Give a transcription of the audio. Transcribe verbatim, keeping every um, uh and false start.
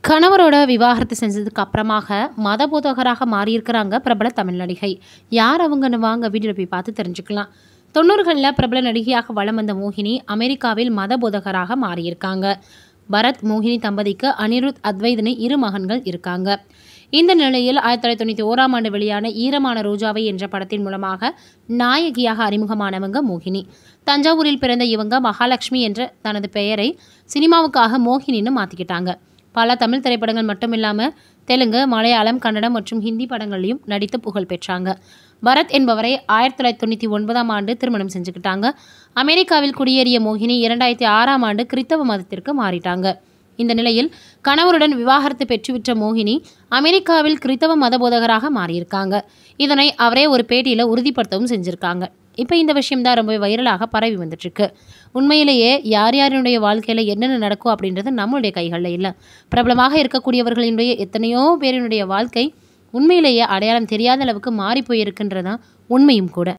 கணவரோட விவாகரத்து செஞ்சதுக்கு அப்புறமாக மத போதகராக மாறியிருக்கிறாங்க பிரபல தமிழ் நடிகை. யார் அவங்கன்னு வாங்க வீடியோவில் போய் பார்த்து தெரிஞ்சுக்கலாம். தொண்ணூறுகளில் பிரபல நடிகையாக வலம் வந்த மோகினி அமெரிக்காவில் மத போதகராக மாறியிருக்காங்க. பரத் மோகினி தம்பதிக்கு அனிருத் அத்வைத்னு இரு மகன்கள் இருக்காங்க. இந்த நிலையில் ஆயிரத்தி தொள்ளாயிரத்தி தொண்ணூற்றி ஓராம் ஆண்டு வெளியான ஈரமான ரோஜாவை என்ற படத்தின் மூலமாக நாயகியாக அறிமுகமானவங்க மோகினி. தஞ்சாவூரில் பிறந்த இவங்க மகாலட்சுமி என்ற தனது பெயரை சினிமாவுக்காக மோகினின்னு மாற்றிக்கிட்டாங்க. பல தமிழ் திரைப்படங்கள் மட்டும் இல்லாமல் தெலுங்கு, மலையாளம், கன்னடம் மற்றும் ஹிந்தி படங்கள்லையும் நடித்து புகழ் பெற்றாங்க. பரத் என்பவரை ஆயிரத்தி தொள்ளாயிரத்தி தொண்ணூற்றி ஒன்பதாம் ஆண்டு திருமணம் செஞ்சுக்கிட்டாங்க. அமெரிக்காவில் குடியேறிய மோகினி இரண்டாயிரத்தி ஆறாம் ஆண்டு கிறித்தவ மதத்திற்கு மாறிட்டாங்க. இந்த நிலையில் கணவருடன் விவாகரத்து பெற்றுவிட்ட மோகினி அமெரிக்காவில் கிறித்தவ மத போதகராக மாறியிருக்காங்க. இதனை அவரே ஒரு பேட்டியில் உறுதிப்படுத்தவும் செஞ்சுருக்காங்க. இப்போ இந்த விஷயம் தான் ரொம்ப வைரலாக பரவி வந்துட்டுருக்கு. உண்மையிலேயே யார் யாருடைய வாழ்க்கையில் என்னென்ன நடக்கும் அப்படின்றது நம்மளுடைய கைகளில் இல்லை. பிரபலமாக இருக்கக்கூடியவர்களினுடைய எத்தனையோ பேரினுடைய வாழ்க்கை உண்மையிலேயே அடையாளம் தெரியாத அளவுக்கு மாறி போயிருக்குன்றதான் உண்மையும் கூட.